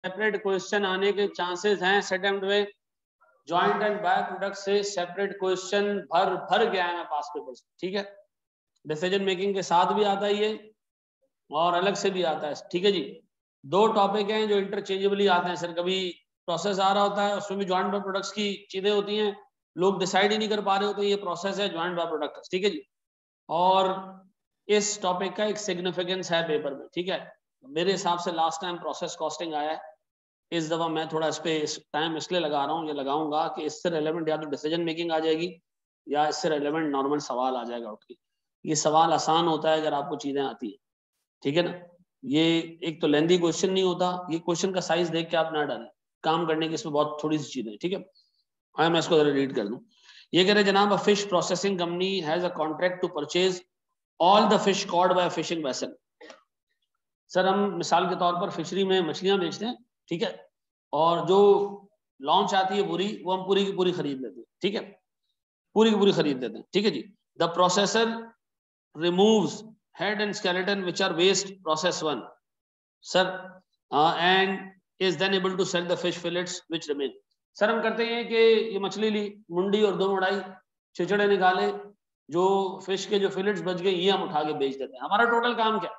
Separate question आने के chances हैं इस अटेम्प्ट में। जॉइंट एंड बाय प्रोडक्ट से सेपरेट क्वेश्चन भर गया है पास पेपर से, ठीक है। डिसीजन मेकिंग के साथ भी आता है ये और अलग से भी आता है, ठीक है जी। दो टॉपिक हैं जो इंटरचेंजेबली आते हैं सर। कभी प्रोसेस आ रहा होता है, उसमें भी जॉइंट बाय प्रोडक्ट्स की चीजें होती हैं, लोग डिसाइड ही नहीं कर पा रहे होते ये प्रोसेस है जॉइंट बाय प्रोडक्ट्स, ठीक है जी। और इस टॉपिक का एक सिग्निफिकेंस है पेपर में, ठीक है। मेरे हिसाब से लास्ट टाइम प्रोसेस कॉस्टिंग आया है, इस दफा मैं थोड़ा इस पे टाइम इसलिए लगा रहा हूँ, ये लगाऊंगा कि इससे रेलेवेंट या तो डिसीजन मेकिंग आ जाएगी या इससे रेलेवेंट नॉर्मल सवाल आ जाएगा उठ के। ये सवाल आसान होता है अगर आपको चीजें आती है, ठीक है ना। ये एक तो लेंदी क्वेश्चन नहीं होता, ये क्वेश्चन का साइज देख के आप ना डालें, काम करने की इसमें बहुत थोड़ी सी चीजें, ठीक है। हाँ, मैं इसको जरा रीड कर दूं। ये कह रहे जनाब, a fish processing company has a contract to purchase all the fish caught by fishing vessel. Sir हम मिसाल के तौर पर फिशरी में मछलियां बेचते हैं, ठीक है, और जो लॉन्च आती है पूरी, वो हम पूरी की पूरी खरीद लेते हैं, ठीक है, पूरी की पूरी खरीद लेते हैं, ठीक है जी। The processor removes head and skeleton which are waste process one sir and is then able to sell the fish fillets which remain. Sir हम करते हैं कि ये मछली ली, मुंडी और दो मुड़ाई, छिचड़े निकाले, जो फिश के जो फिलेट्स बच गए ये हम उठा के बेच देते हैं। हमारा टोटल काम क्या,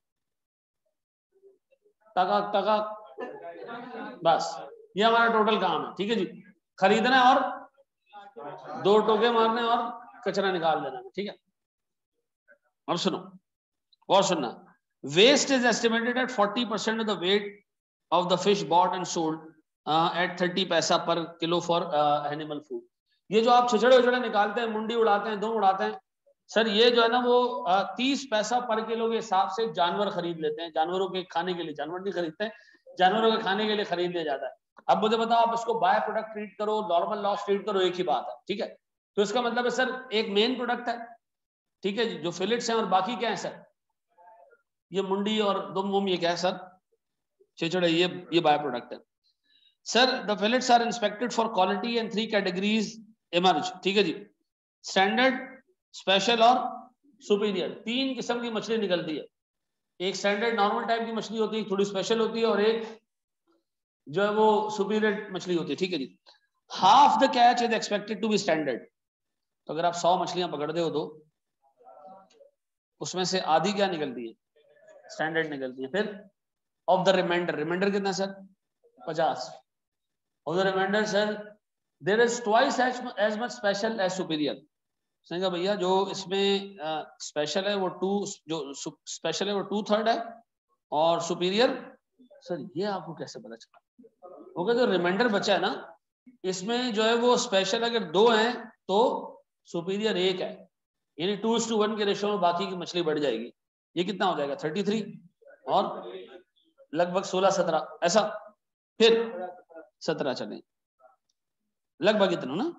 तक तक बस ये हमारा टोटल काम है, ठीक है जी। खरीदना और दो टोके मारने और कचरा निकाल देना, ठीक है। और सुनो, और सुनना, waste is estimated at 40% of the weight of the fish bought and sold at 30 पैसा पर किलो फॉर एनिमल फूड। ये जो आप छिचड़े उछड़े निकालते हैं, मुंडी उड़ाते हैं, दो उड़ाते हैं, सर ये जो है ना वो 30 पैसा पर किलो के हिसाब से जानवर खरीद लेते हैं। जानवरों के खाने के लिए, जानवर नहीं खरीदते हैं, जानवरों के खाने के लिए खरीद लिया जाता है। अब मुझे बताओ, आप इसको बाय प्रोडक्ट ट्रीट करो, नॉर्मल लॉस ट्रीट करो, एक ही बात है, ठीक है। तो इसका मतलब है सर एक मेन प्रोडक्ट है, ठीक है जी, जो फिलेट्स हैं, और बाकी क्या है सर, ये मुंडी और दुम वुम, ये क्या है सर, छिचड़े, ये बाय प्रोडक्ट है। Sir the fillets are inspected for quality and 3 categories emerge, ठीक है जी, स्टैंडर्ड, स्पेशल और सुपीरियर। 3 किस्म की मछली निकलती है, एक स्टैंडर्ड नॉर्मल टाइप की मछली होती है, थोड़ी स्पेशल होती है, और एक जो है वो सुपीरियर मछली होती है, ठीक है जी। Half the catch is expected to be standard. तो अगर आप 100 मछलियां पकड़ते हो तो उसमें से आधी क्या निकलती है, स्टैंडर्ड निकलती है। फिर ऑफ द रिमाइंडर, रिमाइंडर कितना sir, 50 of the reminder sir there is twice as much special as superior. कहा भैया जो इसमें स्पेशल है वो जो स्पेशल है वो 2/3 है, और सुपीरियर, सर ये आपको कैसे पता चला, होगा जो रिमाइंडर बचा है ना, इसमें जो है वो स्पेशल अगर 2 हैं तो सुपीरियर 1 है, यानी 2:1 के रेशो में बाकी की मछली बढ़ जाएगी। ये कितना हो जाएगा, 33 और लगभग 16-17 ऐसा, फिर 17 चले लगभग इतना ना।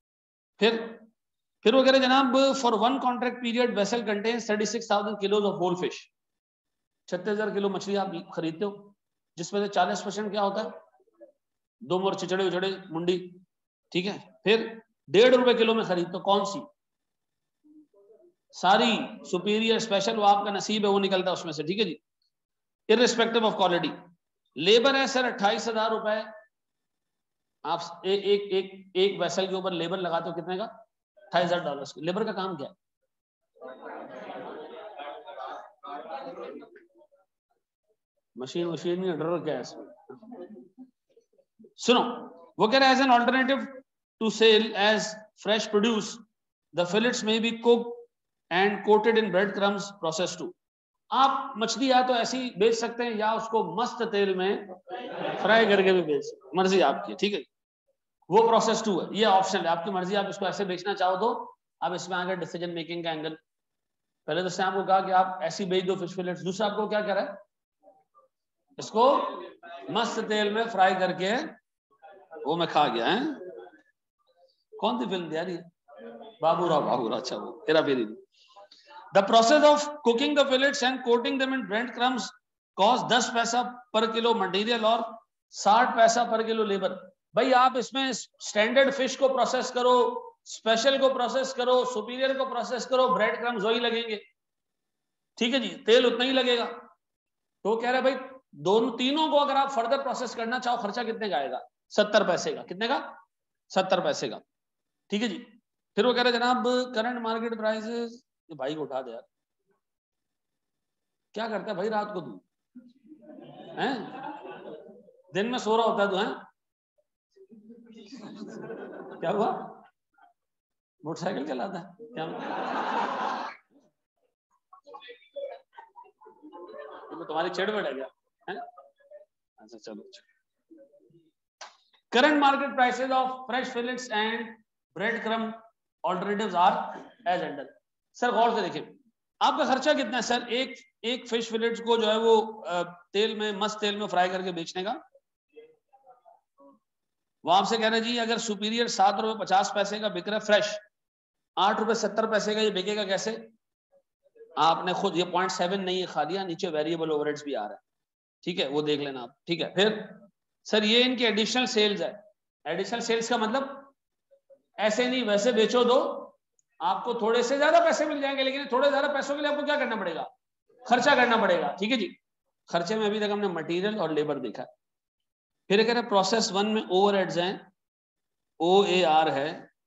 फिर वो कह रहे जनाब, for one contract period vessel contains 36,000 kilos of whole fish. 36,000 kilo मछली आप खरीदते हो, जिसमें से 40% क्या होता है, दुम और चिचड़े उचड़े मुंडी, ठीक है। फिर 1.5 रुपए किलो में खरीदते हो, कौन सी, सारी, सुपीरियर, स्पेशल, वो आपका नसीब है, वो निकलता है उसमें से, ठीक है जी, इररिस्पेक्टिव ऑफ क्वालिटी। लेबर है सर 28,000 रुपए, आप एक वेसल के ऊपर लेबर लगाते हो, कितने का, $28,000। लेबर का काम क्या है, मशीन में डर क्या है इसमें। सुनो, वो कह रहे हैं as an alternative to sell as fresh produce the fillets may be cook and coated in bread crumbs process to. आप मछली या तो ऐसी बेच सकते हैं या उसको मस्त तेल में फ्राई करके भी बेच सकते, मर्जी आपकी, ठीक है। वो प्रोसेस 2 है, ये ऑप्शन है, आपकी मर्जी, आप इसको ऐसे बेचना चाहो तो आप इसमें आगे डिसीजन मेकिंग का एंगल। पहले तो उसने आपको कहा कि आप ऐसी बेच दो फिश फिलेट्स, दूसरा आपको क्या कह रहा है, इसको मस्त तेल में फ्राई करके, वो मैं खा गया है, कौन सी फिल्म यार ये, बाबूराव, अच्छा वो तेरा फेरी। The process of cooking the fillets and coating them in bread crumbs cost 10 पैसा पर किलो मटेरियल और 60 पैसा पर किलो लेबर। भाई आप इसमें स्टैंडर्ड फिश को प्रोसेस करो, स्पेशल को प्रोसेस करो, सुपीरियर को प्रोसेस करो, ब्रेड क्रम्स वही लगेंगे, ठीक है जी, तेल उतना ही लगेगा। तो कह रहे भाई दोनों तीनों को अगर आप फर्दर प्रोसेस करना चाहो खर्चा कितने का आएगा? 70 पैसे का। कितने का? 70 पैसे का। ठीक है जी। फिर वो कह रहे जनाब करंट मार्केट प्राइसेस, भाई को उठा दे यार, क्या करता है भाई रात को तू हैं? दिन में सो रहा होता है तू हैं? क्या हुआ? मोटरसाइकिल चलाता है क्या? तो तुम्हारी चिड़बड़ है क्या है? अच्छा चलो। Current market prices of fresh fillets and bread crumb alternatives are as under. Sir गौर से देखिए, आपका खर्चा कितना है सर एक फिश फिलेट्स को जो है वो तेल में, मस्त तेल में फ्राई करके बेचने का? वो आपसे कह रहे जी अगर सुपीरियर 7 रुपए 50 पैसे का बिक रहा है फ्रेश, 8 रुपए 70 पैसे का ये बिकेगा कैसे? आपने खुद, ये 0.7 नहीं है खा लिया, नीचे वेरिएबल ओवरहेड्स भी आ रहा है, ठीक है, वो देख लेना आप। ठीक है, फिर सर ये इनकी एडिशनल सेल्स है। एडिशनल सेल्स का मतलब ऐसे नहीं वैसे बेचो दो, आपको थोड़े से ज्यादा पैसे मिल जाएंगे, लेकिन थोड़े ज्यादा पैसों के लिए आपको क्या करना पड़ेगा? खर्चा करना पड़ेगा। ठीक है जी। खर्चे में अभी तक हमने मटेरियल और लेबर देखा। फिर कह रहे प्रोसेस 1 में ओवरहेड्स हैं, OAR है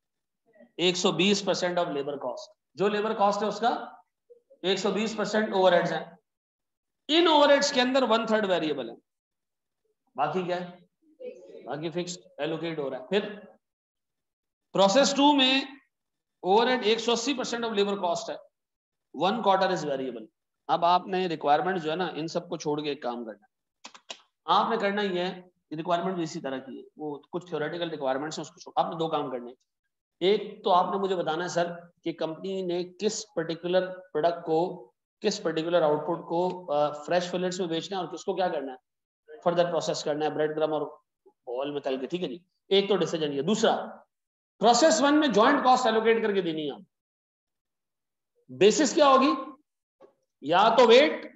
120% ऑफ लेबर कॉस्ट। जो लेबर कॉस्ट है उसका 120% ओवरहेड्स है। इन ओवरहेड्स के अंदर 1/3 वेरिएबल है, बाकी क्या है? बाकी फिक्स्ड एलोकेट हो रहा है। फिर प्रोसेस 2 में ओवरहेड 180% ऑफ लेबर कॉस्ट है, 1/4 इज वेरिएबल। अब आपने रिक्वायरमेंट जो है ना, इन सबको छोड़ के एक काम करना है। आपने करना ही है, रिक्वायरमेंट भी इसी तरह की है, वो कुछ थ्योरेटिकल रिक्वायरमेंट्स हैं, उसको छोड़। आपने दो काम करने हैं। एक तो आपने मुझे बताना है सर कि कंपनी ने किस पर्टिकुलर प्रोडक्ट को, किस पर्टिकुलर आउटपुट को फ्रेश फिलेट्स में बेचना है और किसको क्या करना है, फर्दर प्रोसेस करना है ब्रेड क्रम और ऑयल में तल के। ठीक है जी, एक तो डिसीजन ये। दूसरा, प्रोसेस 1 में जॉइंट कॉस्ट एलोकेट करके देनी है। बेसिस क्या होगी? या तो वेट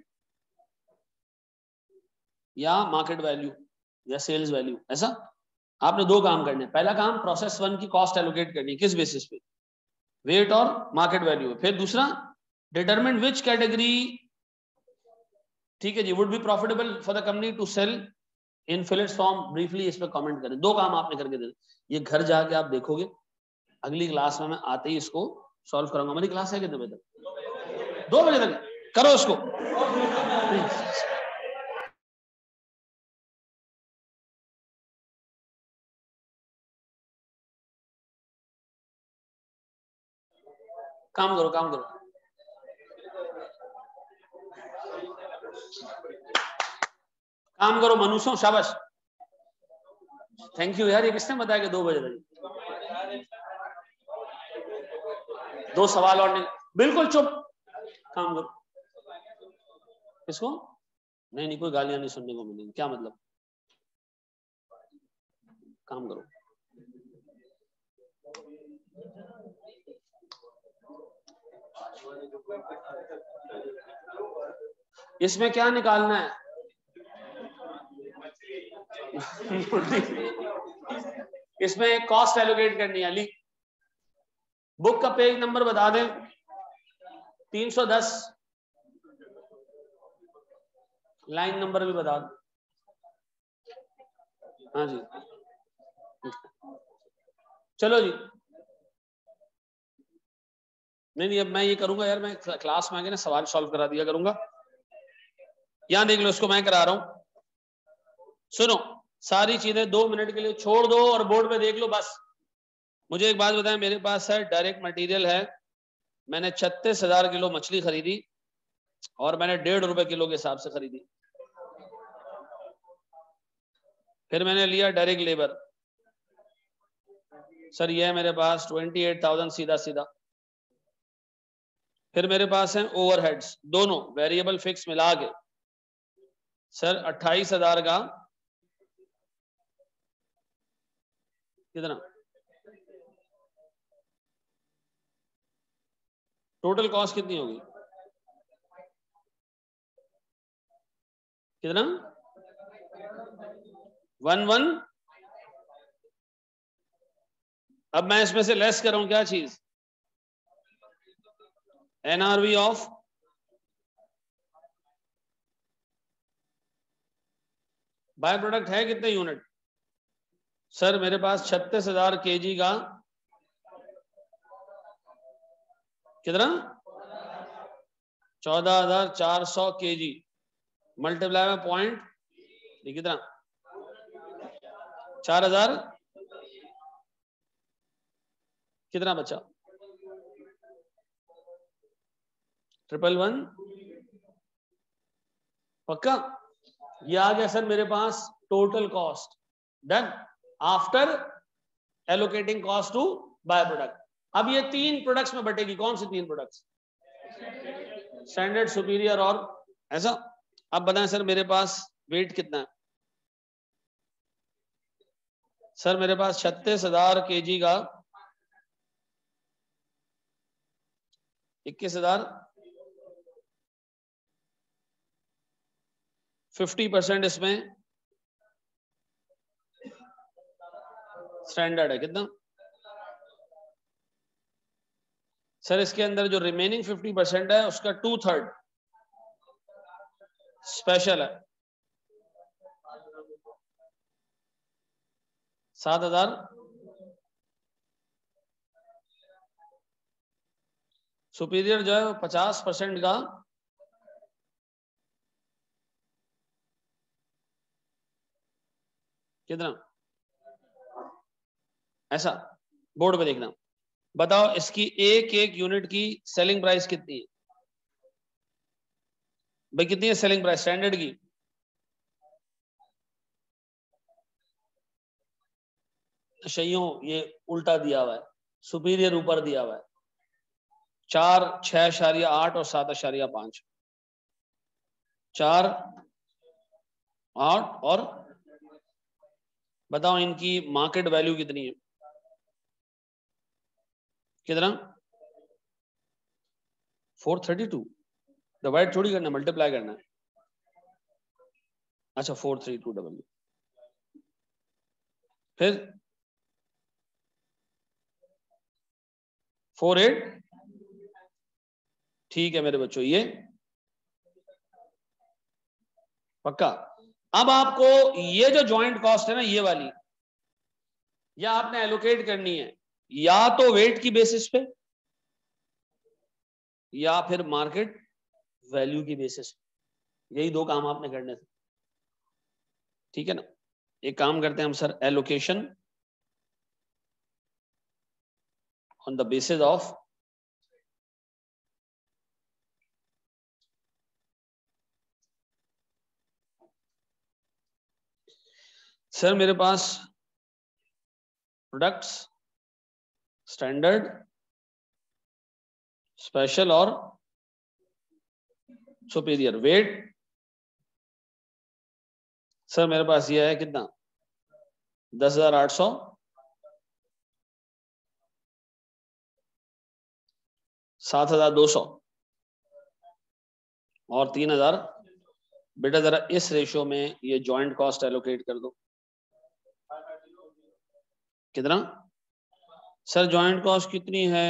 या मार्केट वैल्यू या सेल्स वैल्यू। ऐसा आपने दो काम करने। पहला काम प्रोसेस 1 की कॉस्ट एलोकेट करनी, किस बेसिस पे? वेट और मार्केट वैल्यू। फिर दूसरा, डिटरमिन विच कैटेगरी, ठीक है जी, would be profitable for the company to sell in fillets form. Briefly इस पे कमेंट करें। दो काम आपने करके दे, ये घर जाके आप देखोगे। अगली क्लास में मैं आते ही इसको सॉल्व करूंगा। हमारी क्लास है कितने बजे तक? 2 बजे तक। करो उसको। काम करो, काम करो, काम करो मनुष्यों, शाबाश। थैंक यू यार, ये किसने बताया कि 2 बजे तक? 2 सवाल और नहीं, बिल्कुल चुप, काम करो। किसको? नहीं नहीं, कोई गालियां नहीं सुनने को मिलेंगी। क्या मतलब? काम करो। इसमें क्या निकालना है? इसमें कॉस्ट एलोकेट करनी है। अली, बुक का पेज नंबर बता दें। 310। लाइन नंबर भी बता दो। हाँ जी, चलो जी। नहीं, अब मैं ये करूंगा यार, मैं क्लास में आके ना सवाल सॉल्व करा दिया करूंगा। यहां देख लो, इसको मैं करा रहा हूं। सुनो, सारी चीजें 2 मिनट के लिए छोड़ दो और बोर्ड पे देख लो बस। मुझे एक बात बताएं, मेरे पास है डायरेक्ट मटेरियल है। मैंने 36,000 किलो मछली खरीदी और मैंने 1.5 रुपए किलो के हिसाब से खरीदी। फिर मैंने लिया डायरेक्ट लेबर। सर ये है मेरे पास 28,000 सीधा सीधा। फिर मेरे पास है ओवरहेड्स, दोनों वेरिएबल फिक्स मिला के सर 28,000 का कितना टोटल कॉस्ट कितनी होगी? कितना? 1 अब मैं इसमें से लेस कर रहा हूं क्या चीज? NRV ऑफ बाय प्रोडक्ट है कितने यूनिट? सर मेरे पास 36,000 kg का कितना 14,400 kg मल्टीप्लाई में पॉइंट कितना 4,000 कितना बचा 111 पक्का। ये आ गया सर मेरे पास total cost done after allocating cost to by product. अब ये 3 प्रोडक्ट्स में बटेगी। कौन सी 3 प्रोडक्ट्स? स्टैंडर्ड, सुपीरियर और ऐसा। अब बताएं सर मेरे पास वेट कितना है? सर मेरे पास 36,000 kg का 21,000 50% इसमें स्टैंडर्ड है। कितना सर? इसके अंदर जो रिमेनिंग 50% है उसका 2/3 स्पेशल है। 7,000 सुपीरियर जो है 50% का कितना ऐसा बोर्ड पे देखना। बताओ इसकी एक एक यूनिट की सेलिंग प्राइस कितनी है भाई? कितनी है सेलिंग प्राइस स्टैंडर्ड की? शैयों ये उल्टा दिया हुआ है, सुपीरियर ऊपर दिया हुआ है 4, 6.8 और 7.5। 4, 8 और बताओ इनकी मार्केट वैल्यू कितनी है? कितना 432। डिवाइड थोड़ी करना, मल्टीप्लाई करना है। अच्छा 432 फिर 48। ठीक है मेरे बच्चों ये पक्का। अब आपको ये जो ज्वाइंट कॉस्ट है ना ये वाली, या आपने एलोकेट करनी है या तो वेट की बेसिस पे या फिर मार्केट वैल्यू की बेसिस पे। यही 2 काम आपने करने थे। ठीक है ना। एक काम करते हैं हम sir, allocation on the basis of sir मेरे पास प्रोडक्ट्स स्टैंडर्ड, स्पेशल और सुपीरियर। वेट सर मेरे पास ये है कितना 10,800 7,200 और 3,000। बेटा जरा इस रेशियो में ये जॉइंट कॉस्ट एलोकेट कर दो। कितना सर जॉइंट कॉस्ट कितनी है?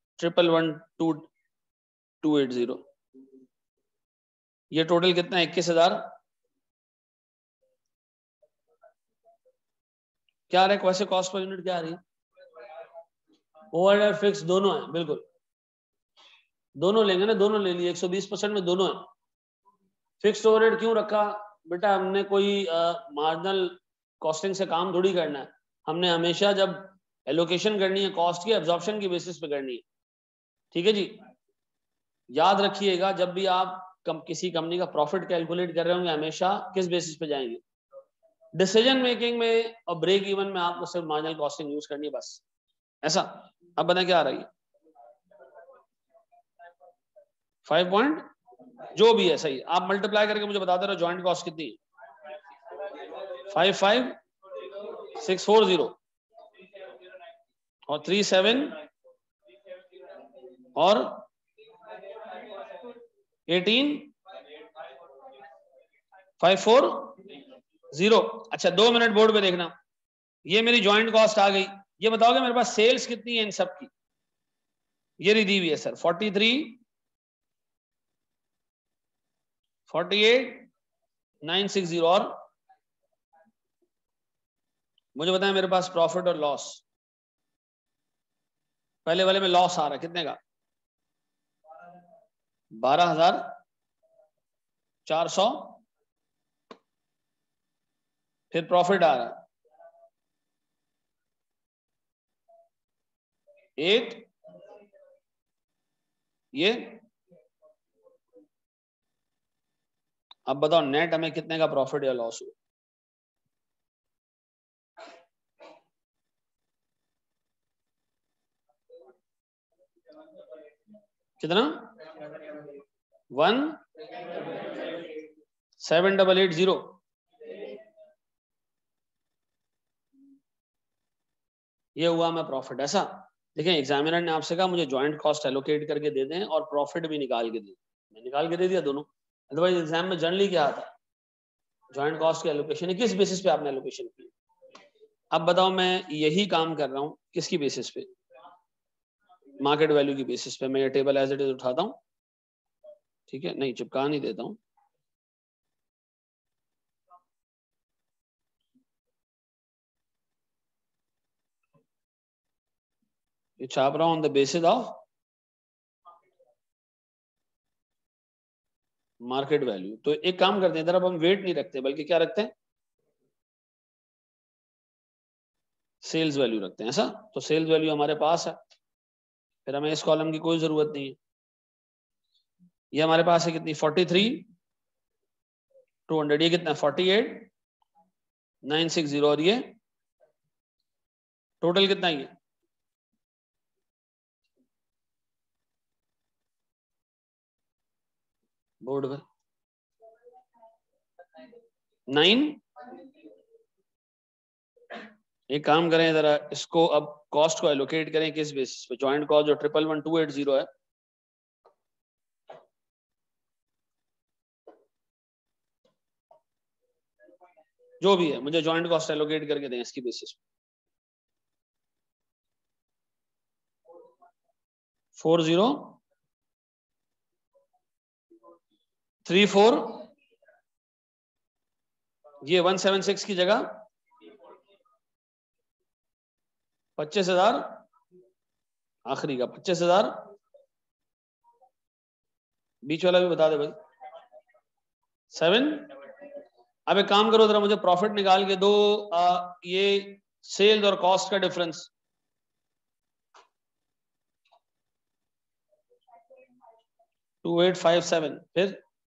111,280। ये टोटल कितना है 21,000। क्या आ रहा है वैसे कॉस्ट पर यूनिट क्या आ रही है? ओवरहेड फिक्स दोनों है बिल्कुल, दोनों लेंगे ना, दोनों ले लिए 120% में दोनों है। फिक्स्ड ओवरहेड क्यों रखा बेटा? हमने कोई मार्जिनल कॉस्टिंग से काम थोड़ी करना है। हमने हमेशा जब एलोकेशन करनी है कॉस्ट की एब्जॉर्प्शन की बेसिस पे करनी है। ठीक है जी। याद रखिएगा जब भी आप किसी कंपनी का प्रॉफिट कैलकुलेट कर रहे होंगे हमेशा किस बेसिस पे जाएंगे? डिसीजन मेकिंग में और ब्रेक इवन में आपको सिर्फ मार्जिनल कॉस्टिंग यूज करनी है बस। ऐसा। अब बताएं क्या आ रही है 5 पॉइंट जो भी है सही। आप मल्टीप्लाई करके मुझे बता दे रहे हो जॉइंट कॉस्ट कितनी है? 55,640 और 37 और 18,540। अच्छा 2 मिनट बोर्ड पे देखना। ये मेरी ज्वाइंट कॉस्ट आ गई। ये बताओगे मेरे पास सेल्स कितनी है इन सब की? ये दी हुई है सर 43, 48,960 और मुझे बताएं मेरे पास प्रॉफिट और लॉस, पहले वाले में लॉस आ रहा है कितने का, 12,400, फिर प्रॉफिट आ रहा है 8, ये। अब बताओ नेट हमें कितने का प्रॉफिट या लॉस हुआ। कितना, 1,780। ये हुआ मैं प्रॉफिट। ऐसा देखिए, एग्जामिनर ने आपसे कहा मुझे जॉइंट कॉस्ट एलोकेट करके दे दें और प्रॉफिट भी निकाल के दे, मैं निकाल के दे दिया दोनों। अदरवाइज एग्जाम में जनरली क्या आता है, जॉइंट कॉस्ट की एलोकेशन है, किस बेसिस पे आपने एलोकेशन की। अब बताओ मैं यही काम कर रहा हूं किसकी बेसिस पे, मार्केट वैल्यू की बेसिस पे। मैं ये टेबल एज इट इज उठाता हूं, ठीक है, नहीं चिपका नहीं देता हूं, ये छाप रहा हूं on the basis of market value. तो एक काम करते हैं, इधर अब हम वेट नहीं रखते बल्कि क्या रखते हैं, सेल्स वैल्यू रखते हैं। ऐसा तो सेल्स वैल्यू हमारे पास है, फिर हमें इस कॉलम की कोई जरूरत नहीं है। ये हमारे पास है कितनी, 43,200, ये कितना 48,960, और ये टोटल कितना है, बोर्ड पर 9। एक काम करें जरा, इसको अब कॉस्ट को एलोकेट करें किस बेसिस पे, जॉइंट कॉस्ट जो 111280 है, जो भी है मुझे जॉइंट कॉस्ट एलोकेट करके दें इसकी बेसिस पे। 4034, ये 176 की जगह 25,000, आखिरी का 25,000, बीच वाला भी बता दे भाई 7। अब एक काम करो जरा, मुझे प्रॉफिट निकाल के दो, ये सेल्स और कॉस्ट का डिफरेंस, टू 857, फिर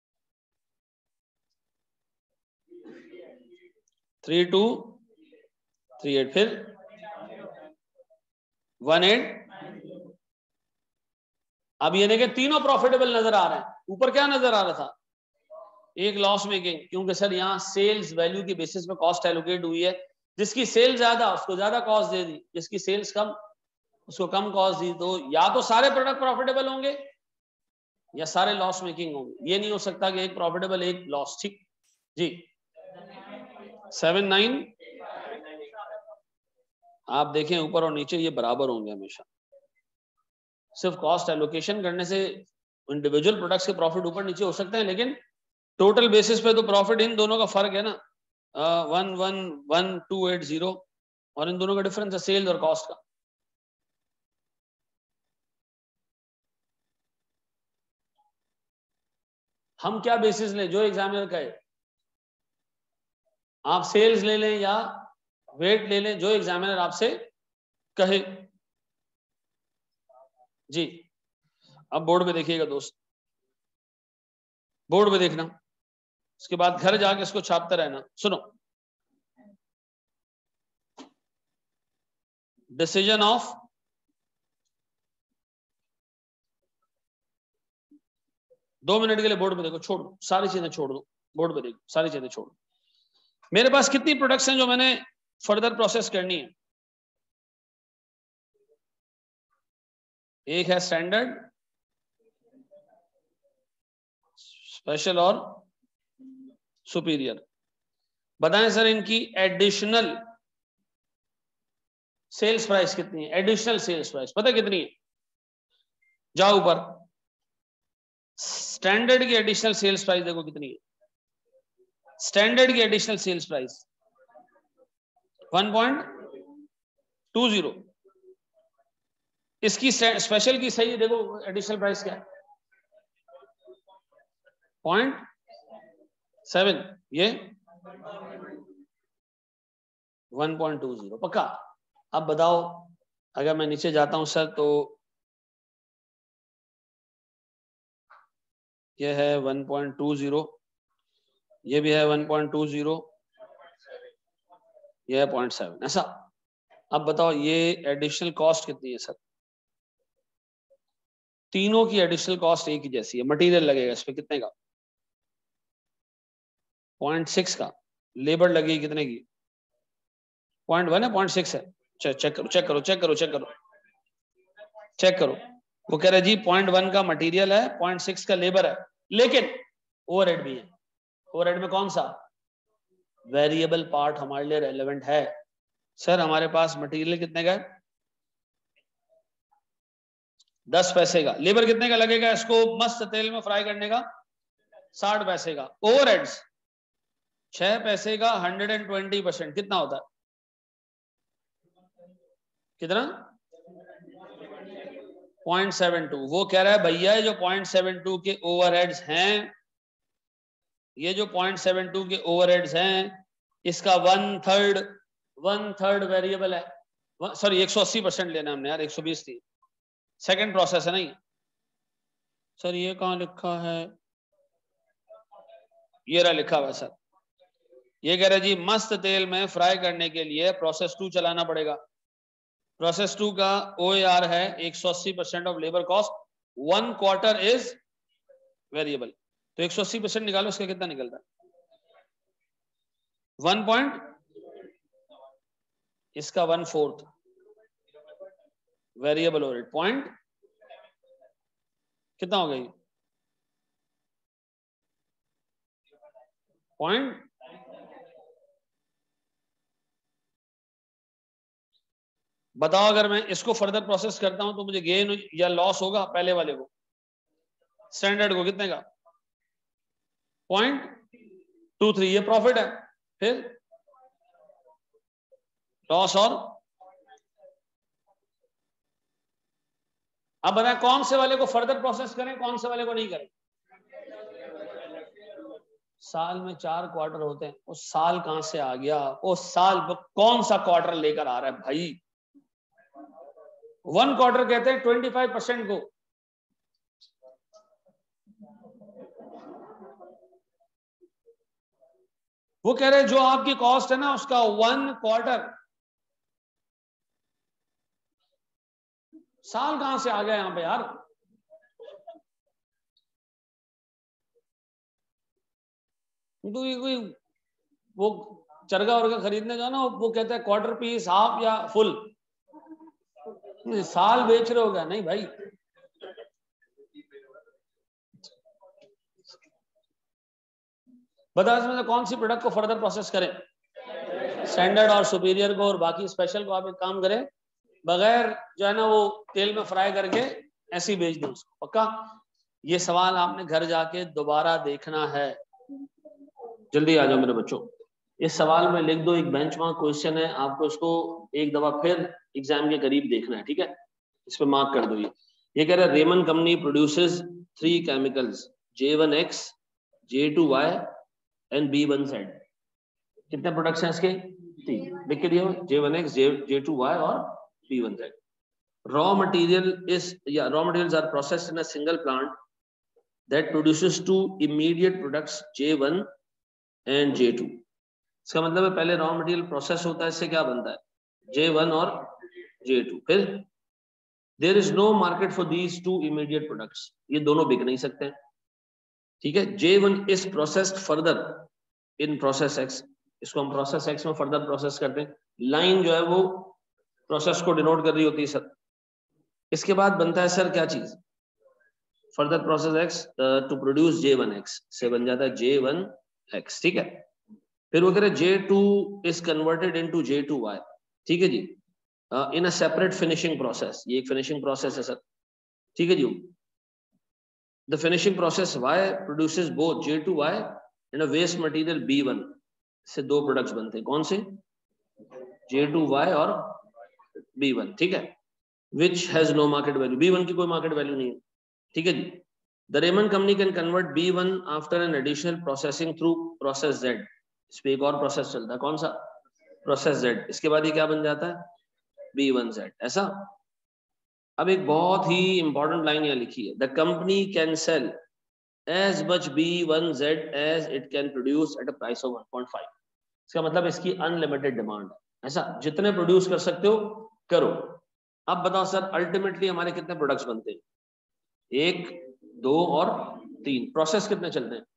3238, फिर 18। अब ये देखें तीनों प्रॉफिटेबल नजर आ रहे हैं, ऊपर क्या नजर आ रहा था, एक लॉस मेकिंग, क्योंकि सर यहाँ सेल्स वैल्यू की बेसिस पे कॉस्ट एलोकेट हुई है, जिसकी सेल ज्यादा उसको ज्यादा कॉस्ट दे दी, जिसकी सेल्स कम उसको कम कॉस्ट दी। तो या तो सारे प्रोडक्ट प्रॉफिटेबल होंगे या सारे लॉस मेकिंग होंगे, ये नहीं हो सकता कि एक प्रॉफिटेबल एक लॉस। ठीक जी, 79। आप देखें ऊपर और नीचे ये बराबर होंगे हमेशा, सिर्फ कॉस्ट एलोकेशन करने से इंडिविजुअल प्रोडक्ट्स के प्रॉफिट ऊपर नीचे हो सकते हैं, लेकिन टोटल बेसिस पे तो प्रॉफिट इन दोनों का फर्क है ना, 1,1,1,280, और इन दोनों का डिफरेंस है सेल्स और कॉस्ट का। हम क्या बेसिस लें, जो एग्जामिनर कहे, आप सेल्स ले लें या वेट ले लें, जो एग्जामिनर आपसे कहे। जी अब बोर्ड पे देखिएगा दोस्त, बोर्ड पे देखना, उसके बाद घर जाके इसको छापते रहना। सुनो, डिसीजन ऑफ दो मिनट के लिए बोर्ड पे देखो, छोड़ दो सारी चीजें, छोड़ दो बोर्ड पे देखो, सारी चीजें छोड़ दो। मेरे पास कितनी प्रोडक्ट्स हैं जो मैंने फर्दर प्रोसेस करनी है, एक है स्टैंडर्ड, स्पेशल और सुपीरियर। बताएं सर इनकी एडिशनल सेल्स प्राइस कितनी है, एडिशनल सेल्स प्राइस पता कितनी है, जाओ ऊपर, स्टैंडर्ड की एडिशनल सेल्स प्राइस देखो कितनी है, स्टैंडर्ड की एडिशनल सेल्स प्राइस 1.20। इसकी स्पेशल की सही देखो एडिशनल प्राइस क्या है 0.7, ये 1.20 पक्का। अब बताओ अगर मैं नीचे जाता हूं सर तो ये है 1.20, ये भी है 1.20, ये है 0.7 ऐसा। अब बताओ ये एडिशनल कॉस्ट कितनी है सर? तीनों की एडिशनल कॉस्ट एक ही जैसी है। मटेरियल लगेगा इस पे कितने का? 0.6 का। लेबर लगेगी कितने की? 0.1 है 0.6 है? चेक करो चेक करो चेक करो चेक करो चेक करो। वो कह रहे जी 0.1 का मटेरियल है, 0.6 का लेबर है, लेकिन ओवरहेड भी है। ओवरहेड में कौन सा? वेरिएबल पार्ट हमारे लिए रेलेवेंट है। सर हमारे पास मटेरियल कितने का है? 10 पैसे का। लेबर कितने का लगेगा इसको मस्त तेल में फ्राई करने का? 60 पैसे का। ओवरहेड्स 6 पैसे का 120% कितना होता है? कितना? 0.72। वो कह रहा है भैया जो 0.72 के ओवरहेड्स हैं, ये जो 0.72 के ओवरहेड्स हैं, इसका 1/3 वेरिएबल है। सॉरी 180% लेना हमने यार, 120 थी। सेकंड प्रोसेस है नहीं सर। ये कहाँ लिखा है? ये रहा लिखा हुआ सर। ये कह रहे जी मस्त तेल में फ्राई करने के लिए प्रोसेस 2 चलाना पड़ेगा। प्रोसेस 2 का OAR है 180% of labour cost, 1/4 is variable. तो 180% निकालो, इसका कितना निकलता है? 1 इसका 1/4 वेरिएबल ओवरहेड। पॉइंट कितना हो गई? पॉइंट बताओ अगर मैं इसको फर्दर प्रोसेस करता हूं तो मुझे गेन या लॉस होगा? पहले वाले को स्टैंडर्ड को कितने का? 0.23। ये प्रॉफिट है। फिर लॉस। और अब बताएं कौन से वाले को फर्दर प्रोसेस करें, कौन से वाले को नहीं करें? साल में 4 क्वार्टर होते हैं। वो साल कहां से आ गया? वो साल कौन सा क्वार्टर लेकर आ रहा है भाई? 1 क्वार्टर कहते हैं 25% को। वो कह रहे हैं जो आपकी कॉस्ट है ना उसका 1 क्वार्टर। साल कहां से आ गया यहां पे यार? तो ये कोई वो चरगा वर्गा खरीदने जाओ ना, वो कहता है क्वार्टर पीस, हाफ या फुल। साल बेच रहे हो क्या? नहीं भाई। बता इसमें से कौन सी प्रोडक्ट को फर्दर प्रोसेस करें? स्टैंडर्ड और सुपीरियर को, और बाकी स्पेशल को आप एक काम करें बगैर जो है ना वो तेल में फ्राई करके ऐसे ही बेच दो उसको। पक्का? ये सवाल आपने घर जाके दोबारा देखना है। जल्दी आ जाओ मेरे बच्चों। इस सवाल में लिख दो, एक बेंचमार्क क्वेश्चन है, आपको इसको एक दफा फिर एग्जाम के करीब देखना है। ठीक है, इस पे मार्क कर दो। ये कह रहा है Raymon company produces 3 chemicals J1X, J2Y and B1Z। कितने प्रोडक्ट्स हैं इसके? 3। लिख के दिया J1X, J2Y और B1Z। raw materials are processed in a single plant that produces 2 immediate products J1 and J2। इसका मतलब है पहले रॉ मटेरियल प्रोसेस होता है, इससे क्या बनता है? J1 और J2। फिर there is no market for these 2 immediate products. ये दोनों बिक नहीं सकते। ठीक है। J1 is processed further in process X। इसको हम प्रोसेस X में फर्दर प्रोसेस करते हैं। लाइन जो है वो प्रोसेस को डिनोट कर रही होती है सर। इसके बाद बनता है सर क्या चीज? Further process X to produce J1X से बन जाता है J1X। ठीक है। फिर वो कह रहे J2 is converted into J2Y। ठीक है जी, in a separate finishing process. ये एक फिनिशिंग प्रोसेस है सर। ठीक है जी। The finishing process Y produces both J2Y and a waste material B1। से 2 प्रोडक्ट्स बनते हैं। कौन से? J2Y और B1, ठीक है, which has no market value, B1 की कोई मार्केट वैल्यू नहीं है, ठीक है जी। The Raymond company can convert B1 after an additional processing through process Z। इस पे एक और प्रोसेस चलता है, कौन सा? Process Z। इसके बाद ये क्या बन जाता है? B1Z, ऐसा। अब एक बहुत ही इंपॉर्टेंट लाइन यहाँ लिखी है, the company can sell as much B1Z as it can produce at a price of 1.5। इसका मतलब इसकी अनलिमिटेड डिमांड है, ऐसा, जितने प्रोड्यूस कर सकते हो करो। अब बताओ सर, अल्टीमेटली हमारे कितने प्रोडक्ट्स बनते हैं? 1, 2 और 3। प्रोसेस कितने चलते हैं?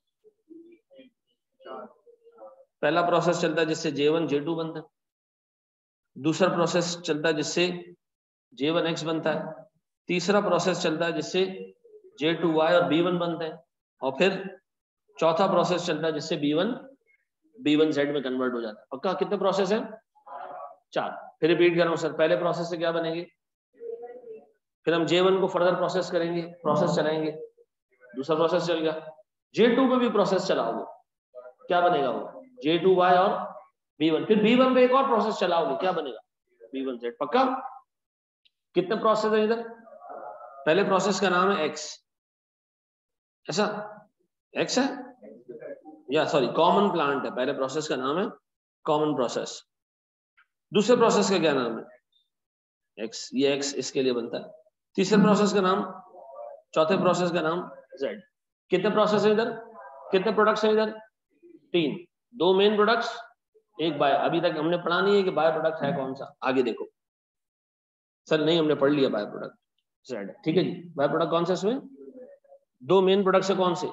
पहला प्रोसेस चलता है जिससे J1 J2 बनता है, दूसरा प्रोसेस चलता है जिससे J1X बनता है, तीसरा प्रोसेस चलता है जिससे J2Y और B1 बनते हैं, और फिर चौथा प्रोसेस चलता है जिससे B1 B1Z में कन्वर्ट हो जाता है। पक्का? कितने प्रोसेस हैं? 4। फिर रिपीट कर रहा हूं सर, पहले प्रोसेस से क्या बनेंगे? फिर हम J1 को फर्दर प्रोसेस करेंगे, प्रोसेस चलाएंगे, दूसरा प्रोसेस चल गया, J2 पे भी प्रोसेस चलाओगे, क्या बनेगा? वो J2Y और B1। फिर B1 पे एक और प्रोसेस चलाओगे, क्या बनेगा? B1Z। पक्का? कितने प्रोसेस है इधर? पहले प्रोसेस का नाम है X, ऐसा, X है या सॉरी कॉमन प्लांट है, पहले प्रोसेस का नाम है कॉमन प्रोसेस, दूसरे प्रोसेस का क्या नाम है? X। ये X इसके लिए बनता है। तीसरे प्रोसेस का नाम, चौथे प्रोसेस का नाम Z। कितने प्रोसेस है इधर? कितने प्रोडक्ट्स है इधर? 3। 2 मेन प्रोडक्ट्स, एक बाय। अभी तक हमने पढ़ा नहीं है कि बाय प्रोडक्ट है कौन सा, आगे देखो। सर नहीं, हमने पढ़ लिया बाय प्रोडक्ट Z, ठीक है जी। बाय प्रोडक्ट कौन सा इसमें? 2 मेन प्रोडक्ट्स है, कौन से?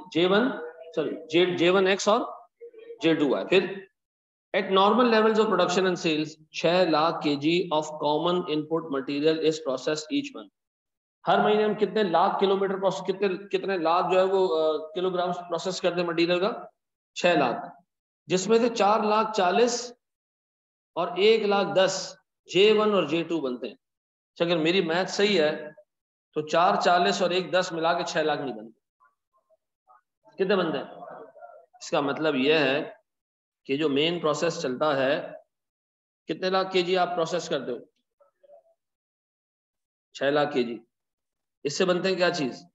J1X और J2Y। फिर at normal levels of production and sales 6 lakh kg of common input material is processed each month। हर महीने हम कितने लाख किलोमीटर प्रोसेस, कितने लाख जो है वो किलोग्राम प्रोसेस करते हैं मटेरियल का? 6 लाख, जिसमें से 4 लाख 40 और 1 लाख 10 J1 और J2 बनते हैं। अगर मेरी मैथ सही है तो 4 40 और 1 10 मिला के 6 लाख नहीं बनते। कितने बनते हैं? इसका मतलब यह है कि जो मेन प्रोसेस चलता है, कितने लाख केजी आप प्रोसेस करते हो? 6 लाख केजी। इससे बनते हैं क्या चीज?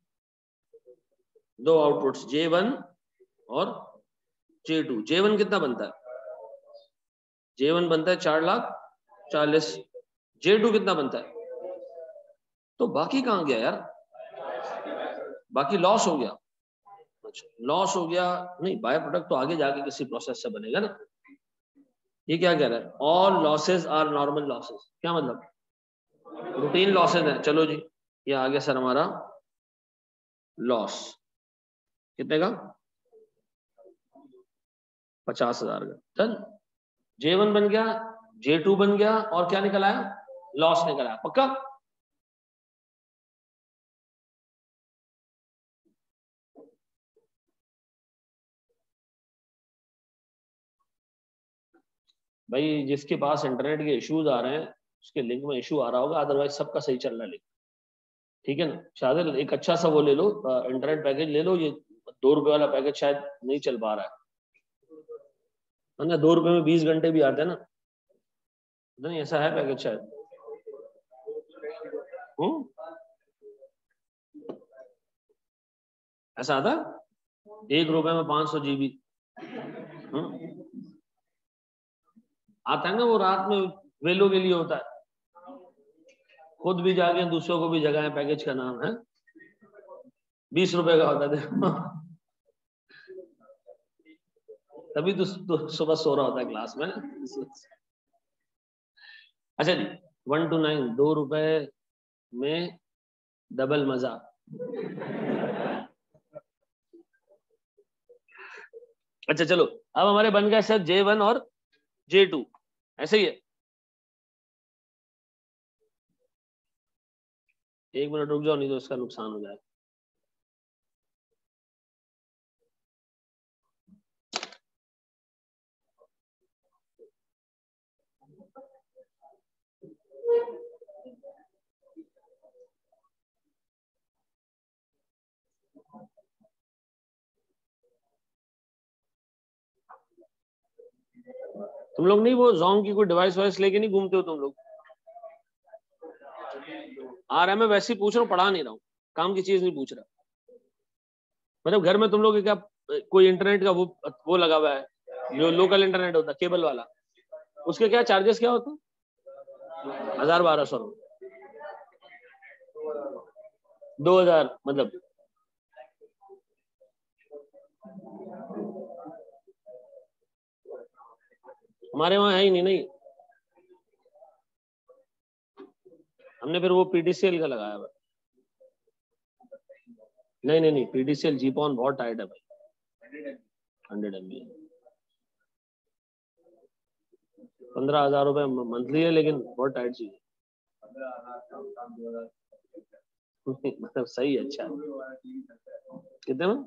2 आउटपुट्स, J1 और J2। J1 कितना बनता है? J1 बनता है 4 लाख 40। J2 कितना बनता है? तो बाकी कहां गया यार? बाकी लॉस हो गया। अच्छा, लॉस हो गया नहीं, बाय प्रोडक्ट तो आगे जाके किसी प्रोसेस से बनेगा ना। ये क्या कह रहा है? All losses are normal losses. क्या मतलब? रूटीन लॉसेस है। चलो जी, ये आ गया सर हमारा लॉस, कितने का? 50,000 का। चल, J1 बन गया, J2 बन गया, और क्या निकल आया? लॉस निकल आया। पक्का? भाई जिसके पास इंटरनेट के इश्यूज आ रहे हैं उसके लिंक में इशू आ रहा होगा, अदरवाइज सबका सही चल रहा है लिंक, ठीक है ना। शायद एक अच्छा सा वो ले लो, इंटरनेट पैकेज ले लो। ये 2 रुपए वाला पैकेज शायद नहीं चल पा रहा है ना। 2 रुपए में 20 घंटे भी आते हैं ना, नहीं ऐसा है पैकेज शायद। हम्म, ऐसा आता है 1 रुपए में 500 GB। आता है ना, वो रात में वेलो के लिए होता है, खुद भी जागे दूसरों को भी जगाए, पैकेज का नाम है, 20 रुपए का होता है। तभी तो सुबह सो रहा होता है क्लास में। अच्छा जी, 1 to 9, 2 रुपए में डबल मजा। अच्छा चलो, अब हमारे बन गए सर J1 और J2, ऐसे ही है। 1 मिनट रुक जाओ, नहीं तो इसका नुकसान हो जाएगा। तुम लोग नहीं वो जोंग की कोई डिवाइस वाइस लेके नहीं घूमते हो तुम लोग? आ रहा है, मैं वैसे ही पूछ रहा हूँ, पढ़ा नहीं रहा हूँ, काम की चीज नहीं पूछ रहा। मतलब घर में तुम लोग क्या कोई इंटरनेट का वो लगा हुआ है, जो लोकल इंटरनेट होता है केबल वाला, उसके क्या चार्जेस क्या होते हैं? 1000-1200, 2000, मतलब हमारे वहां है ही नहीं। हमने फिर वो पीडीसीएल का लगाया हुआ। नहीं, पीडीसीएल जीपॉन बहुत टाइट है भाई, 100 MB, 15,000 रुपए मंथली है, लेकिन बहुत टाइट चीज है। मतलब सही है, अच्छा कितने में?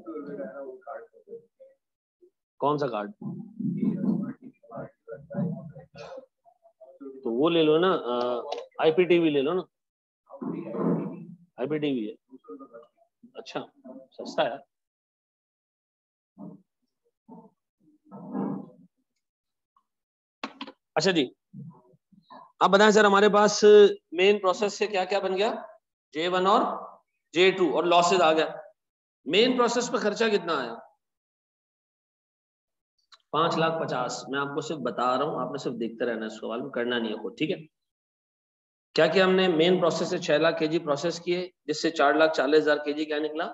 कौन सा कार्ड? तो वो ले लो ना, आईपीटीवी ले लो ना, आईपीटीवी है। अच्छा, सस्ता है। अच्छा जी, आप बताएं सर, हमारे पास मेन प्रोसेस से क्या क्या बन गया? J1 और J2 और लॉसेज आ गया। मेन प्रोसेस पे खर्चा कितना आया? 5,50,000। मैं आपको सिर्फ बता रहा हूँ, आपने सिर्फ देखते रहना, इस सवाल में करना नहीं है खुद, ठीक है? क्या किया हमने? मेन प्रोसेस से 6 लाख केजी प्रोसेस किए, जिससे 4,40,000 केजी क्या निकला?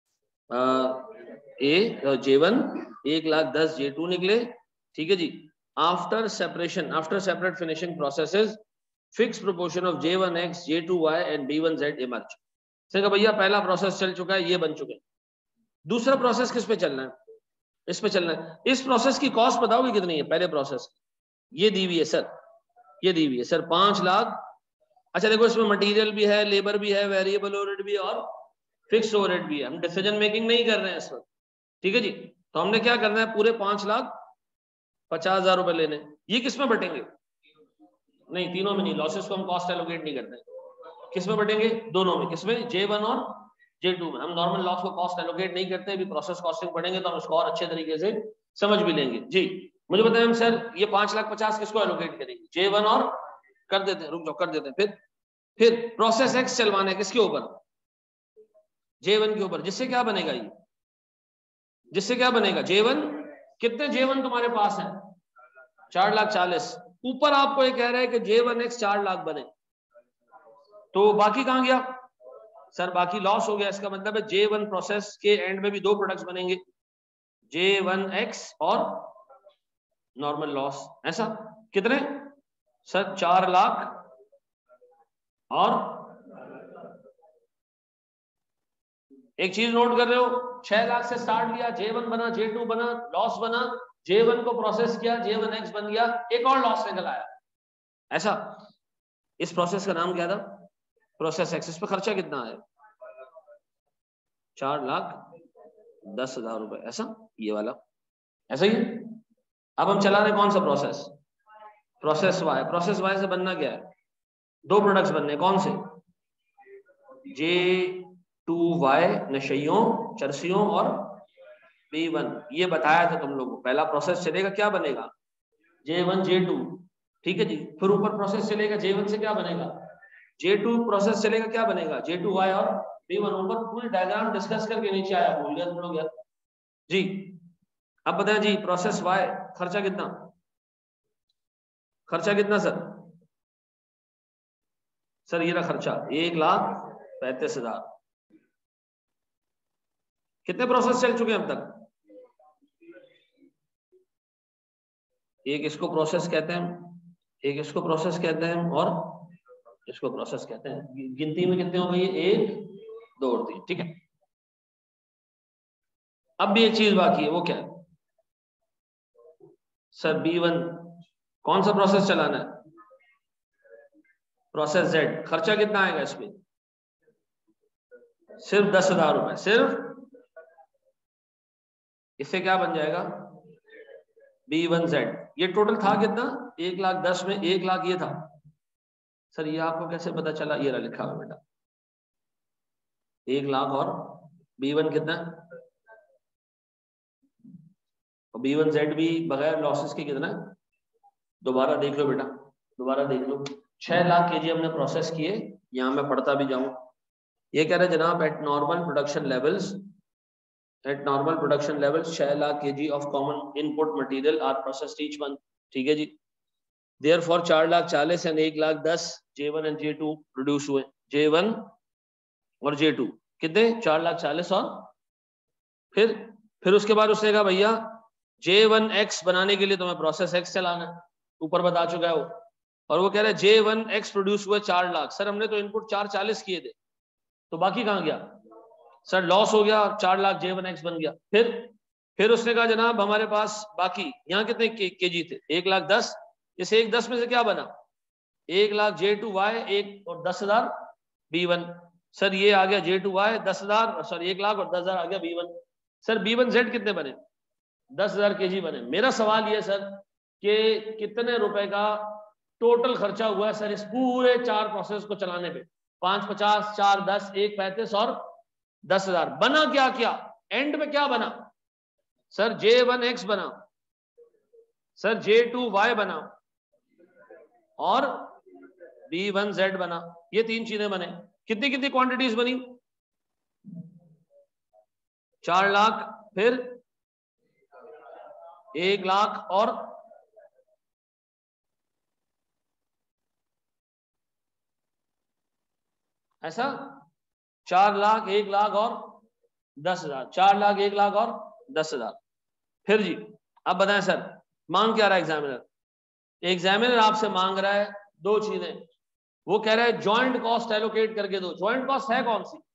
J1, 1,10,000 J2 निकले, ठीक है जी। After separation, after separate finishing processes, fix proportion of J1X, J2Y and B1Z emerge. भैया पहला प्रोसेस चल चुका है, ये बन चुके हैं। दूसरा प्रोसेस किस पे चलना है? इस पे चलना है। इस प्रोसेस की कॉस्ट बताओगे कितनी है? पहले प्रोसेस ये दी हुई है सर, ये दी हुई है सर, 5 लाख। अच्छा देखो, इसमें मटेरियल भी है, लेबर भी है, वेरिएबल ओवरहेड भी है और फिक्स ओवरहेड भी है। हम डिसीजन मेकिंग नहीं कर रहे हैं इस वक्त, ठीक है जी। तो हमने क्या करना है, पूरे 5,50,000 रुपए लेने। ये किस में बटेंगे? नहीं, तीनों में नहीं, लॉसेस को हम कॉस्ट एलोकेट नहीं करते। किस में बटेंगे? दोनों में। किसमें? J1 और J2 में। हम नॉर्मल लॉस को कॉस्ट एलोकेट नहीं करते, अभी प्रोसेस कॉस्टिंग पढ़ेंगे तो हम इसको और अच्छे तरीके से समझ भी लेंगे जी। मुझे बताएं हम सर, ये 5,50,000 किसको एलोकेट करेंगे? J1 और, कर देते हैं, रुक जाओ, कर देते हैं। फिर प्रोसेस एक्स चलवाना है किसके ऊपर? J1 के ऊपर। जिससे क्या बनेगा? ये जिससे क्या बनेगा? J1, कितने J1 तुम्हारे पास है? 4,40,000। ऊपर आपको ये कह रहा है कि J1X 4 लाख बने, तो बाकी कहां गया सर? बाकी लॉस हो गया। इसका मतलब है J1 प्रोसेस के एंड में भी दो प्रोडक्ट्स बनेंगे, J1X और नॉर्मल लॉस। ऐसा कितने सर? 4 लाख और एक चीज नोट कर रहे हो, 6 लाख से स्टार्ट किया, J1 बना, J2 बना, लॉस बना, J1 को प्रोसेस किया, J1X बन गया, एक और लॉस निकल आया। ऐसा, इस प्रोसेस का नाम क्या था? Process X. इस पे खर्चा कितना है? 4,10,000 रुपए। ऐसा, ये वाला ऐसा ही है। अब हम चला रहे कौन सा process? Process Y. Process Y से बनना क्या है? दो प्रोडक्ट्स बनने, कौन से? J2Y नशइयों, चरसियों और B1। ये बताया था तुम लोगों को। पहला प्रोसेस चलेगा, क्या बनेगा? J1 J2, ठीक है जी। फिर ऊपर प्रोसेस चलेगा, J1 से क्या बनेगा? J2 प्रोसेस चलेगा, क्या बनेगा? J2Y और B1। ऊपर पूरी डायग्राम डिस्कस करके नीचे आया, भूल गया तुम लोग यार जी। अब बताएं जी, प्रोसेस वाई खर्चा कितना? खर्चा कितना सर? सर ये रहा खर्चा, 1,35,000। कितने प्रोसेस चल चुके हैं अब तक? एक इसको प्रोसेस कहते हैं, एक इसको प्रोसेस कहते हैं और इसको प्रोसेस कहते हैं। गिनती में कितने हो गई? 1, 2 और 3, ठीक है। अब भी एक चीज बाकी है, वो क्या है सर? B1 कौन सा प्रोसेस चलाना है? Process Z। खर्चा कितना आएगा इसमें? सिर्फ 10,000 रुपए। सिर्फ इससे क्या बन जाएगा? B1Z। ये टोटल था कितना? 1,10,000 में 1 लाख ये था सर। ये आपको कैसे पता चला? ये रहा लिखा हुआ बेटा, 1 लाख और B1 कितना? और B1Z भी बगैर लॉसेस के कितना? दोबारा देख लो बेटा, दोबारा देख लो। 6 लाख केजी हमने प्रोसेस किए, यहाँ मैं पढ़ता भी जाऊं। ये कह रहे हैं जनाब at normal production levels, 6 lakh KG of common input material are processed each month. ठीक है जी। Therefore 4,40,000 and 1,10,000 J1 and J2 produce हुए। J1 और J2 कितने? 4,40,000। और फिर उसके बाद उसने कहा भैया J1X बनाने के लिए तुम्हें प्रोसेस X चलाना है, ऊपर बता चुका है वो। और वो कह रहा है J1X प्रोड्यूस हुए 4 लाख। सर हमने तो इनपुट 4,40 किए थे, तो बाकी कहाँ गया? सर लॉस हो गया, 4 लाख J1X बन गया। फिर उसने कहा जनाब हमारे पास बाकी यहाँ कितने केजी थे? 1,10,000। इस 1,10,000 में से क्या बना? 1 लाख J2Y, 1 और 10,000 B1। सर ये आ गया J2Y 10,000, सॉरी 1 लाख और 10,000 आ गया B1। सर B1Z कितने बने? 10,000 केजी बने। मेरा सवाल ये सर कि कितने रुपए का टोटल खर्चा हुआ है सर इस पूरे 4 प्रोसेस को चलाने पे? 5,50, 4, 10, 1, 35 और 10,000। बना क्या क्या? एंड में क्या बना? सर J1X बना, सर J2Y बना और B1Z बना। ये 3 चीजें बने। कितनी कितनी क्वांटिटीज बनी? 4 लाख, फिर 1 लाख और ऐसा 4 लाख, 1 लाख और 10,000। 4 लाख, 1 लाख और 10,000। फिर जी अब बताएं सर मांग क्या रहा है एग्जामिनर? एग्जामिनर आपसे मांग रहा है 2 चीजें। वो कह रहा है जॉइंट कॉस्ट एलोकेट करके दो। जॉइंट कॉस्ट है कौन सी?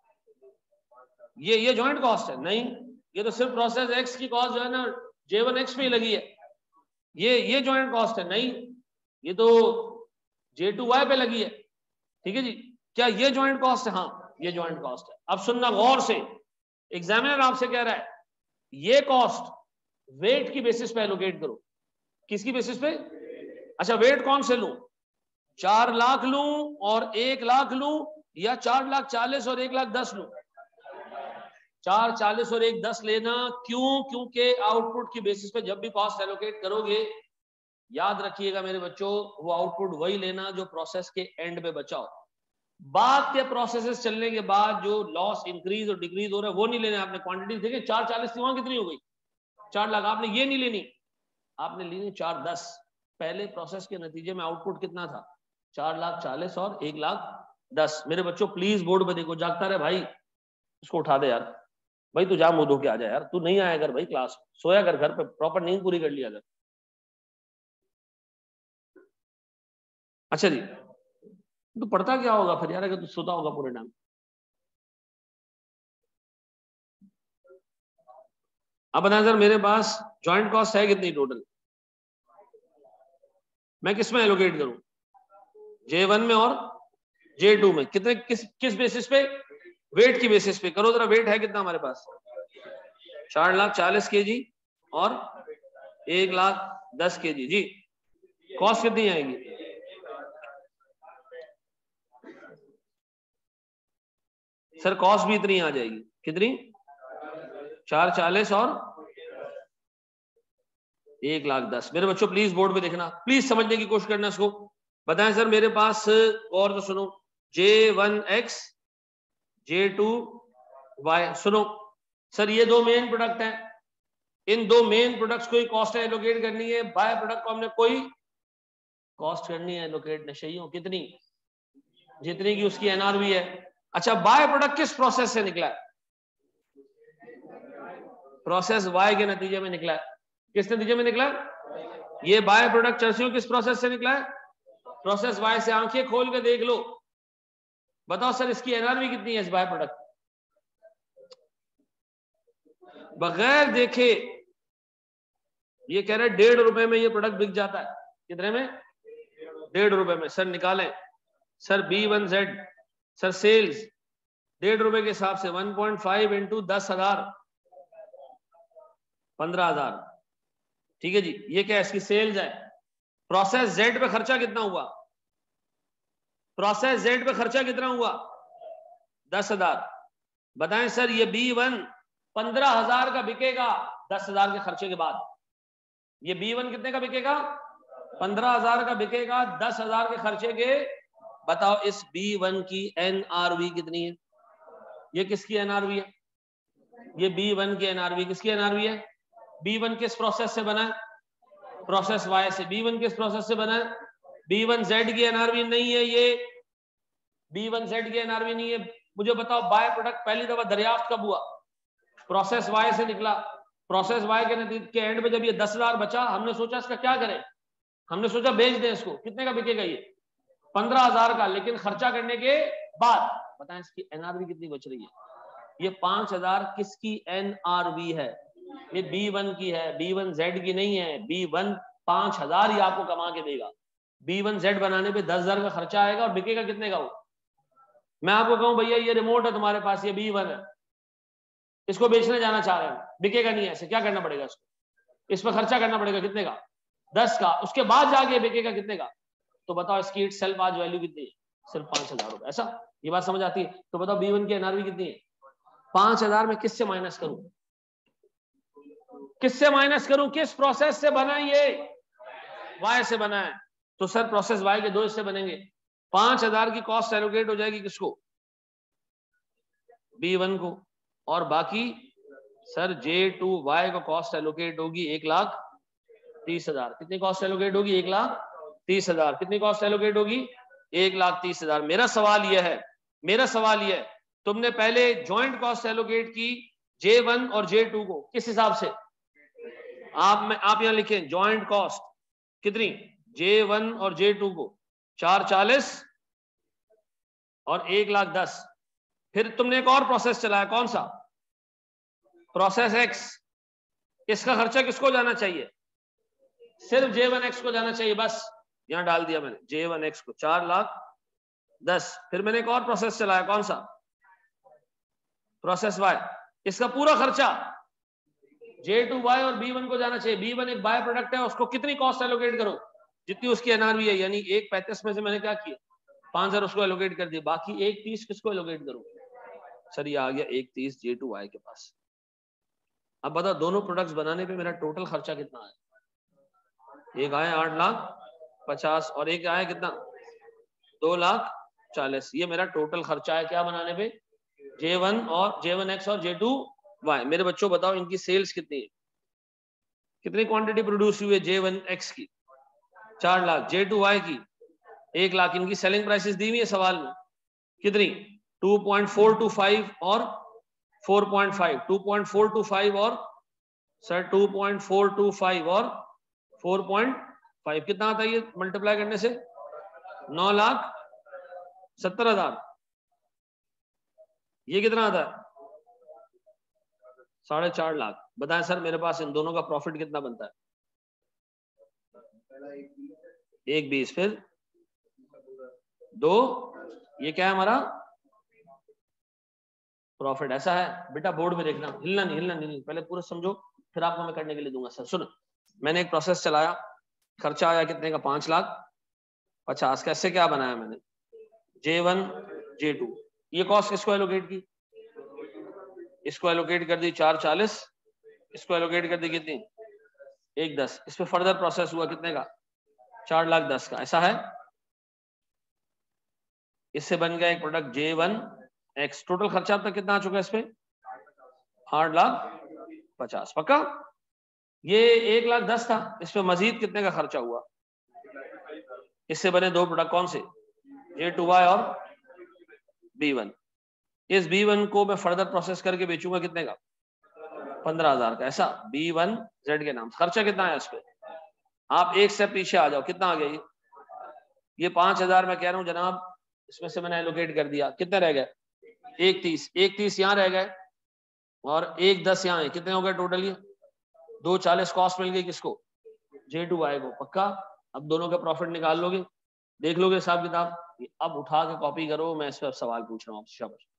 ये जॉइंट कॉस्ट है? नहीं, ये तो सिर्फ प्रोसेस एक्स की कॉस्ट जो है ना J1X पे ही लगी है। ये जॉइंट कॉस्ट है? नहीं, ये तो J2Y पे लगी है। ठीक है जी। क्या ये जॉइंट कॉस्ट है? हाँ ये जॉइंट कॉस्ट है। अब सुनना गौर से, एग्जामिनर आपसे कह रहा है ये कॉस्ट वेट की बेसिस पे एलोकेट करो। किसकी बेसिस पे? अच्छा वेट कौन से लूं? 4 लाख लूं और 1 लाख लूं, या 4,40,000 और 1,10,000 लूं? 4,40,000 और 1,10,000 लेना। क्यों? क्योंकि आउटपुट की बेसिस पे जब भी कॉस्ट एलोकेट करोगे, याद रखिएगा मेरे बच्चों, वो आउटपुट वही लेना जो प्रोसेस के एंड पे बचा हो। बाद के प्रोसेसेस चलने के बाद जो लॉस इंक्रीज और डिक्रीज हो रहा है वो नहीं लेना आपने। क्वांटिटी देखिए 4,40,000 थी, वहां कितनी हो गई? 4 लाख। आपने ये नहीं लेनी, आपने लेनी 4,10,000। पहले प्रोसेस के नतीजे में आउटपुट कितना था? 4,40,000 और 1,10,000। मेरे बच्चों प्लीज बोर्ड पे देखो, जागता रहे भाई, इसको उठा दे यार। भाई तू जा मुंह धो के आ जा यार, तू नहीं आया कर भाई क्लास, सोया कर घर पे, प्रॉपर नींद पूरी कर लिया कर। अच्छा जी, तो पढ़ता क्या होगा फिर यार अगर तू सोता होगा पूरे टाइम? अब बताएं सर मेरे पास जॉइंट कॉस्ट है कितनी टोटल? मैं किस में एलोकेट करूं? J1 में और J2 में। कितने किस बेसिस पे? वेट की बेसिस पे। करो जरा, वेट है कितना हमारे पास? 4,40,000 केजी और 1,10,000 केजी जी। कॉस्ट कितनी आएगी? सर कॉस्ट भी इतनी आ जाएगी। कितनी? 4,40,000 और 1,10,000। मेरे बच्चों प्लीज बोर्ड पे देखना, प्लीज समझने की कोशिश करना इसको। बताएं सर मेरे पास, और तो सुनो, J1X J2Y। सुनो सर ये 2 मेन प्रोडक्ट हैं, इन 2 मेन प्रोडक्ट्स को ही कॉस्ट एलोकेट करनी है। बाय प्रोडक्ट को हमने कोई कॉस्ट करनी है एलोकेट नहीं हो, कितनी? जितनी की उसकी NRV है। अच्छा बाय प्रोडक्ट किस प्रोसेस से निकला है? प्रोसेस Y के नतीजे में निकला है। किस नतीजे में निकला है? ये बाय प्रोडक्ट चर्सियों किस प्रोसेस से निकला है? प्रोसेस Y से। आंखें खोल के देख लो, बताओ सर इसकी NRV कितनी है इस बाय प्रोडक्ट? बगैर देखे ये कह रहे 1.5 रुपए में ये प्रोडक्ट बिक जाता है। कितने में? 1.5 रुपए में। सर निकालें सर B1Z, सर सेल्स 1.5 रुपए के हिसाब से 1.5 इंटू 10,000, 15,000। ठीक है जी, ये क्या है? इसकी सेल्स है। प्रोसेस Z पे खर्चा कितना हुआ? प्रोसेस Z पे खर्चा कितना हुआ? 10,000। बताएं सर ये B1 15,000 का बिकेगा 10,000 के खर्चे के बाद। ये B1 कितने का बिकेगा? 15,000 का बिकेगा, 10,000 के खर्चे के। बताओ इस B1 की NRV कितनी है? ये किसकी NRV है? ये B1 की NRV किसकी NRV है? B1 किस प्रोसेस से बना है? प्रोसेस Y से। B1 किस प्रोसेस से बना है? B1Z की NRV नहीं है ये, B1Z की NRV नहीं है। मुझे बताओ बाय प्रोडक्ट पहली दफा दरियाफ्त कब हुआ? प्रोसेस Y से निकला। प्रोसेस Y के नतीजे के एंड में जब ये 10,000 बचा, हमने सोचा इसका क्या करें? हमने सोचा बेच दें इसको। कितने का बिकेगा ये? 15,000 का। लेकिन खर्चा करने के बाद बताएं इसकी NRV कितनी बच रही है? ये 5,000 किसकी NRV है? ये B1 की है, B1Z की नहीं है। B1 5,000 ही आपको कमा के देगा। B1Z बनाने पे 10,000 का खर्चा आएगा और बिकेगा कितने का वो? मैं आपको कहूं भैया ये रिमोट है तुम्हारे पास, ये B1 है, इसको बेचने जाना चाह रहे हैं, बिकेगा नहीं ऐसे, क्या करना पड़ेगा इसको? इस पर खर्चा करना पड़ेगा कितने का? 10 का। उसके बाद जाके बिकेगा कितने का? तो बताओ इसकी इट सेल्फ आज वैल्यू कितनी है? सिर्फ 5,000 रुपए। ऐसा ये बात समझ आती है? तो बताओ B1 की NRV कितनी है? 5,000 में किससे माइनस करूं? किससे माइनस करूं? किस प्रोसेस से बना ये? Y से बना है। तो सर प्रोसेस Y के दो हिस्से बनेंगे। 5,000 की कॉस्ट एलोकेट हो जाएगी किसको? B1 को। और बाकी सर J2Y को कॉस्ट एलोकेट होगी 1,30,000। कितनी कॉस्ट एलोकेट होगी? 1,30,000। कितनी कॉस्ट एलोकेट होगी? 1,30,000। मेरा सवाल यह है, तुमने पहले जॉइंट कॉस्ट एलोकेट की J1 और J2 को किस हिसाब से? आप यहां लिखें जॉइंट कॉस्ट कितनी? J1 और J2 को 440 और 1,10,000। फिर तुमने एक और प्रोसेस चलाया, कौन सा? Process X। इसका खर्चा किसको जाना चाहिए? सिर्फ J1X को जाना चाहिए। बस यहां डाल दिया मैंने J1X को 4,10,000। फिर मैंने एक और प्रोसेस चलाया, कौन सा? Process Y। इसका पूरा खर्चा J2Y और B1 को जाना चाहिए। B1 एक बाय प्रोडक्ट है, उसको कितनी कॉस्ट एलोकेट करो? जितनी उसकी NRV है। यानी 1,35 में से मैंने क्या किया? 5,000 उसको एलोकेट कर दिया। बाकी 1,30 किसको एलोकेट करूं? सर ये आ गया 1,30 J2Y के पास। अब बताओ दोनों प्रोडक्ट्स बनाने पे मेरा टोटल खर्चा कितना है? एक आया 8,50,000 और एक आया कितना? 2,40,000। ये मेरा टोटल खर्चा है क्या बनाने पे? J1 और J1X और J2Y। मेरे बच्चों बताओ इनकी सेल्स कितनी है? कितनी क्वांटिटी प्रोड्यूस हुई है J1X की? 4 लाख। J2Y की 1 लाख। इनकी सेलिंग प्राइसेस दी हुई है सवाल में, कितनी? 2.425 और 4.5। 2.425 और सर 2.425 और 4.5 कितना आता है ये मल्टीप्लाई करने से? 9,70,000। ये कितना आता है? 4.5 लाख। बताएं सर मेरे पास इन दोनों का प्रॉफिट कितना बनता है? 1,20। फिर 2। ये क्या है हमारा प्रॉफिट? ऐसा है बेटा, बोर्ड में देखना, हिलना नहीं, पहले पूरा समझो फिर आपको मैं करने के लिए दूंगा। सर सुनो, मैंने एक प्रोसेस चलाया, खर्चा आया कितने का? 5,50,000। कैसे क्या बनाया मैंने? J1 J2। ये कॉस्ट किसको एलोकेट की? इसको एलोकेट कर दी 440। इसको एलोकेट कर दी कितनी? 1,10। इस पे फर्दर प्रोसेस हुआ कितने का? 4,10,000 का। ऐसा है। इससे बन गया एक प्रोडक्ट J1X। टोटल खर्चा अब तक कितना आ चुका है इस पे? 8,50,000। पक्का? ये 1,10,000 था। इस पे मजीद कितने का खर्चा हुआ? इससे बने दो प्रोडक्ट, कौन से? J2Y और B1। इस B1 को मैं फर्दर प्रोसेस करके बेचूंगा कितने का? 15,000 का। ऐसा B1Z के नाम। खर्चा कितना है इस पे? आप एक स्टेप पीछे आ जाओ, कितना आ गया ये 5,000 मैं कह रहा हूं जनाब, इसमें से मैंने एलोकेट कर दिया, कितने रह गए? 1,30। 1,30 यहाँ रह गए और 1,10 यहाँ है। कितने हो गए टोटल? ये 2,40 कॉस्ट मिल गई किसको? J2Y को। पक्का? अब दोनों का प्रॉफिट निकाल लोगे, देख लोगे हिसाब किताब। अब उठा के कॉपी करो, मैं इस पर सवाल पूछ रहा हूँ आपसे। शाबाश।